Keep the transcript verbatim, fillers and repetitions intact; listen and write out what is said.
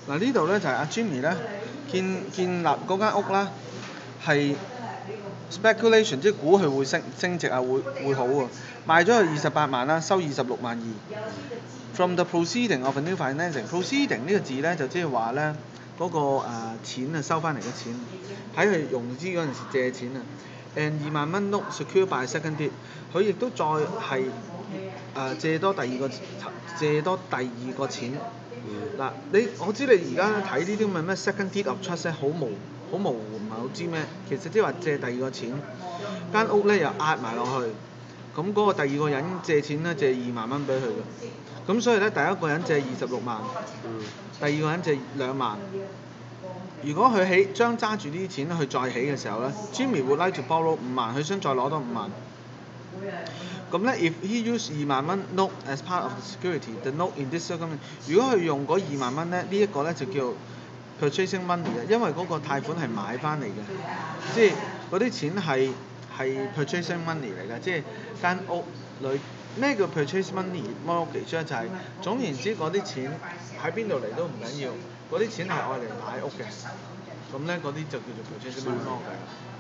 嗱呢度咧就係阿 Jimmy 咧建建立嗰間屋啦，係 speculation 即係估佢會升升值啊，會會好喎，賣咗佢二十八萬啦，收二十六萬二。From the proceeding of a new financing，proceeding 呢個字咧就即係話咧嗰個誒、呃、錢啊收翻嚟嘅錢，喺佢融資嗰陣時借錢啊。誒二萬蚊 note secured by second deed，佢亦都再係誒、呃、借多第二個借多第二個錢。嗱、你我知你而家睇呢啲咁嘅咩 second deed of trust 好模好模糊，唔係好知咩，其實即係話借第二個錢，間屋咧又壓埋落去，咁嗰個第二個人借錢咧借二萬蚊俾佢嘅，咁所以咧第一個人借二十六萬，第二個人借兩萬。如果佢起將揸住呢啲錢去再起嘅時候咧 ，Jimmy would like to borrow 五萬，佢想再攞多五萬。咁咧 ，if he use 二萬蚊 note as part of the security，the note in this circumstance，如果佢用嗰二萬蚊咧，呢、這、一個咧就叫 purchasing money 嘅，因為嗰個貸款係買翻嚟嘅，即係嗰啲錢係係 purchasing money 嚟嘅，即係間屋裏咩叫 purchasing money mortgage 咧？就係、是、總言之，嗰啲錢喺邊度嚟都唔緊要，嗰啲錢係愛嚟買屋嘅，咁咧嗰啲就叫做 purchasing money mortgage。